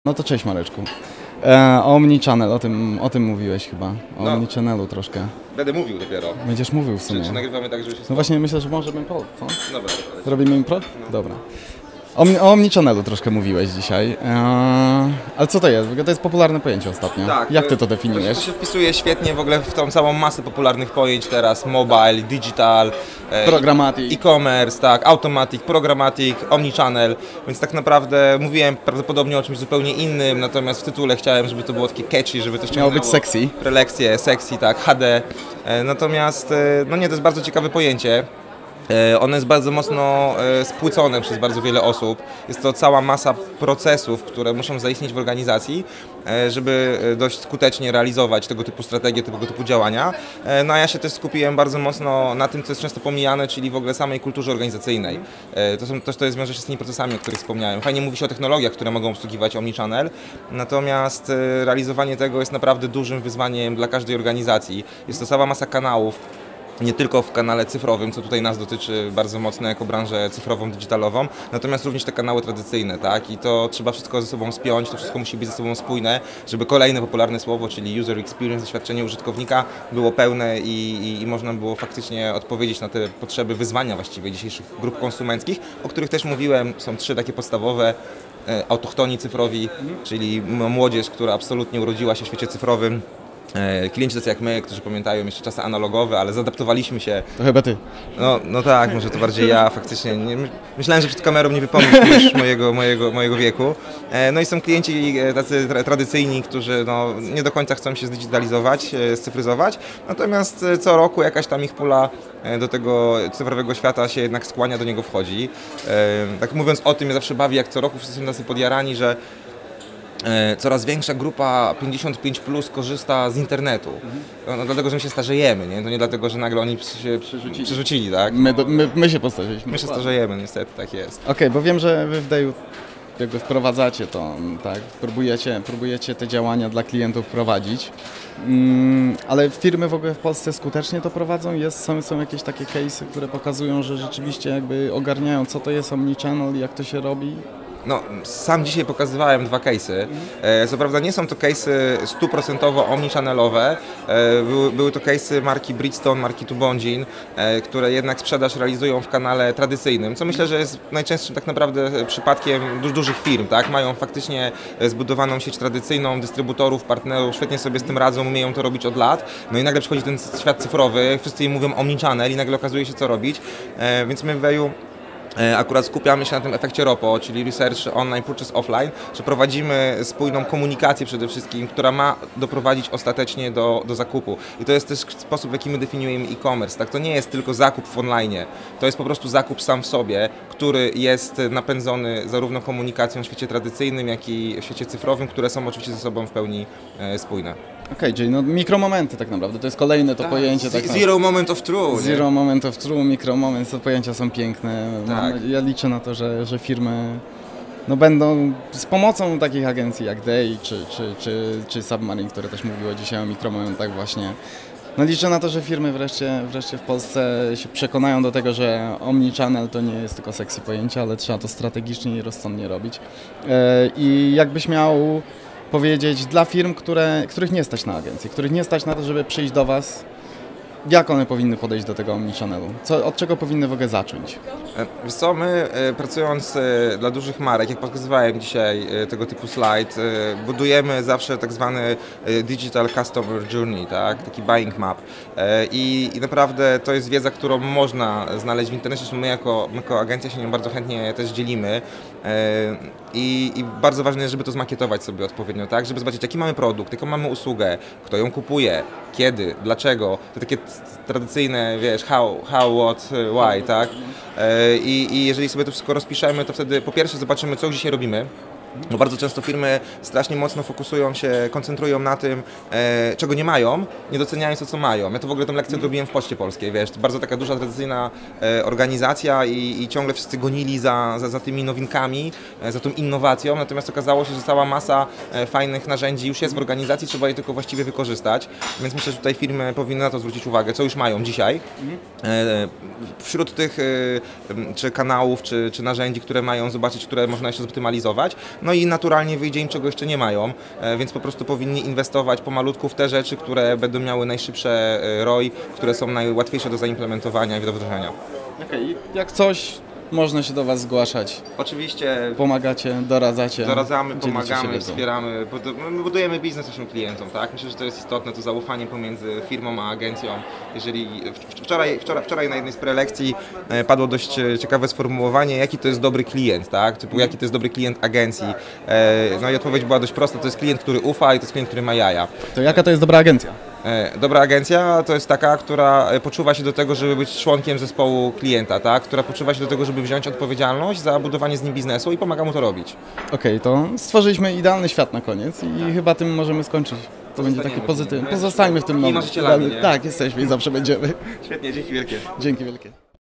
No to cześć Mareczku. O Omnichannel, o tym mówiłeś chyba. O Omnichannelu troszkę. Będę mówił dopiero. Będziesz mówił w sumie. Czy nagrywamy tak, żeby się... No właśnie myślę, że możemy impro, co? Dobra. Robimy impro? Dobra. O Omnichannelu troszkę mówiłeś dzisiaj. Ale co to jest? To jest popularne pojęcie ostatnio. Tak. Jak ty to definiujesz? To się wpisuje świetnie w ogóle w tą całą masę popularnych pojęć teraz. Mobile, digital, Programmatic. e-commerce, tak, automatic, programmatic, omnichannel. Więc tak naprawdę mówiłem prawdopodobnie o czymś zupełnie innym, natomiast w tytule chciałem, żeby to było takie catchy, żeby to ściągnęło. Miało być sexy. Prelekcje, sexy, tak, HD. Natomiast, no nie, to jest bardzo ciekawe pojęcie. Ono jest bardzo mocno spłycone przez bardzo wiele osób. Jest to cała masa procesów, które muszą zaistnieć w organizacji, żeby dość skutecznie realizować tego typu strategie, tego typu działania. No a ja się też skupiłem bardzo mocno na tym, co jest często pomijane, czyli w ogóle samej kulturze organizacyjnej. To jest wiąże się z tymi procesami, o których wspomniałem. Fajnie mówi się o technologiach, które mogą obsługiwać omnichannel, natomiast realizowanie tego jest naprawdę dużym wyzwaniem dla każdej organizacji. Jest to cała masa kanałów. Nie tylko w kanale cyfrowym, co tutaj nas dotyczy bardzo mocno jako branżę cyfrową, digitalową, natomiast również te kanały tradycyjne, tak? I to trzeba wszystko ze sobą spiąć, to wszystko musi być ze sobą spójne, żeby kolejne popularne słowo, czyli user experience, doświadczenie użytkownika było pełne i można było faktycznie odpowiedzieć na te potrzeby, wyzwania właściwie dzisiejszych grup konsumenckich, o których też mówiłem. Są trzy takie podstawowe: autochtoni cyfrowi, czyli młodzież, która absolutnie urodziła się w świecie cyfrowym. Klienci tacy jak my, którzy pamiętają jeszcze czasy analogowe, ale zaadaptowaliśmy się. To chyba ty. No tak, może to bardziej ja faktycznie. Myślałem, że przed kamerą nie wypomnisz już mojego wieku. No i są klienci tacy tradycyjni, którzy no, nie do końca chcą się zdigitalizować, scyfryzować. Natomiast co roku jakaś tam ich pula do tego cyfrowego świata się jednak skłania, do niego wchodzi. Tak mówiąc o tym, mnie zawsze bawi, jak co roku wszyscy są tacy podjarani, że coraz większa grupa 55+ korzysta z internetu. No, dlatego, że my się starzejemy, nie? To nie dlatego, że nagle oni się przerzucili, tak? My się postarziliśmy. My się starzejemy, niestety, tak jest. Okej, bo wiem, że wy w Deju jakby wprowadzacie to, tak? Próbujecie te działania dla klientów prowadzić. Ale firmy w ogóle w Polsce skutecznie to prowadzą? Są jakieś takie case'y, które pokazują, że rzeczywiście jakby ogarniają, co to jest omnichannel i jak to się robi? No, sam dzisiaj pokazywałem dwa case'y. Co prawda nie są to case'y 100% omnichannelowe. Były to case'y marki Bridgestone, marki Tubonjin, które jednak sprzedaż realizują w kanale tradycyjnym, co myślę, że jest najczęstszym tak naprawdę przypadkiem dużych firm, tak? Mają faktycznie zbudowaną sieć tradycyjną, dystrybutorów, partnerów, świetnie sobie z tym radzą, umieją to robić od lat. No i nagle przychodzi ten świat cyfrowy, wszyscy im mówią omnichannel i nagle okazuje się, co robić. Więc my w Weju akurat skupiamy się na tym efekcie ROPO, czyli Research Online Purchase Offline, że prowadzimy spójną komunikację przede wszystkim, która ma doprowadzić ostatecznie do zakupu. I to jest też sposób, w jaki my definiujemy e-commerce. Tak? To nie jest tylko zakup w online, to jest po prostu zakup sam w sobie, który jest napędzony zarówno komunikacją w świecie tradycyjnym, jak i w świecie cyfrowym, które są oczywiście ze sobą w pełni spójne. Okej, czyli no mikromomenty tak naprawdę, to jest kolejne to pojęcie. Zero moment of truth. Zero moment of truth, mikromoment, te pojęcia są piękne. Tak. Ja liczę na to, że firmy no będą z pomocą takich agencji jak Day czy Submarine, które też mówiło dzisiaj o mikromomentach właśnie. No liczę na to, że firmy wreszcie w Polsce się przekonają do tego, że omnichannel to nie jest tylko sexy pojęcie, ale trzeba to strategicznie i rozsądnie robić. I jakbyś miał powiedzieć dla firm, których nie stać na agencję, których nie stać na to, żeby przyjść do Was, jak one powinny podejść do tego omnichannelu? Od czego powinny w ogóle zacząć? Wiesz co, my pracując dla dużych marek, jak pokazywałem dzisiaj tego typu slajd, budujemy zawsze tak zwany Digital Customer Journey, tak? Taki buying map. I naprawdę to jest wiedza, którą można znaleźć w internecie, zresztą my jako agencja się nią bardzo chętnie też dzielimy. I bardzo ważne jest, żeby to zmakietować sobie odpowiednio, tak? Żeby zobaczyć, jaki mamy produkt, jaką mamy usługę, kto ją kupuje, kiedy, dlaczego. To takie tradycyjne, wiesz, how, what, why, tak? I jeżeli sobie to wszystko rozpiszemy, to wtedy po pierwsze zobaczymy, co już dzisiaj robimy. No bardzo często firmy strasznie mocno fokusują się, koncentrują na tym, czego nie mają, nie doceniając to, co mają. Ja to w ogóle tę lekcję odrobiłem w Poczcie Polskiej, wiesz, to bardzo taka duża, tradycyjna organizacja i ciągle wszyscy gonili za tymi nowinkami, za tą innowacją, natomiast okazało się, że cała masa fajnych narzędzi już jest w organizacji, trzeba je tylko właściwie wykorzystać, więc myślę, że tutaj firmy powinny na to zwrócić uwagę, co już mają dzisiaj. Wśród tych czy kanałów, czy narzędzi, które mają zobaczyć, które można jeszcze zoptymalizować, no i naturalnie wyjdzie im, czego jeszcze nie mają, więc po prostu powinni inwestować pomalutku w te rzeczy, które będą miały najszybsze ROI, które są najłatwiejsze do zaimplementowania i do wdrożenia. Okej, jak coś, można się do Was zgłaszać. Oczywiście Pomagacie, doradzacie. doradzamy, dzielicie się pomagamy, wiedzą. wspieramy, my budujemy biznes naszym klientom, tak? Myślę, że to jest istotne, to zaufanie pomiędzy firmą a agencją. Jeżeli wczoraj na jednej z prelekcji padło dość ciekawe sformułowanie, jaki to jest dobry klient, tak? Typu, jaki to jest dobry klient agencji. No i odpowiedź była dość prosta, to jest klient, który ufa i to jest klient, który ma jaja. To jaka to jest dobra agencja? Dobra agencja to jest taka, która poczuwa się do tego, żeby być członkiem zespołu klienta, tak? Która poczuwa się do tego, żeby wziąć odpowiedzialność za budowanie z nim biznesu i pomaga mu to robić. Okej, to stworzyliśmy idealny świat na koniec i chyba tym możemy skończyć. To będzie takie pozytywne. Pozostańmy w tym I nowym. marzycielami, nie? Tak, jesteśmy i zawsze będziemy. Świetnie, dzięki wielkie. Dzięki wielkie.